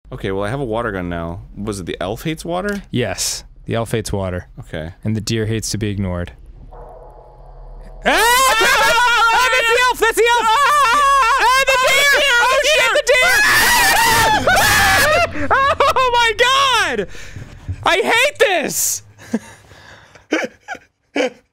Okay, well I have a water gun now. Was it the elf hates water? Yes. The elf hates water. Okay. And the deer hates to be ignored. Ah! That's the elf! That's the elf! Ah, the deer! Oh shit, the deer! Oh my god! I hate this!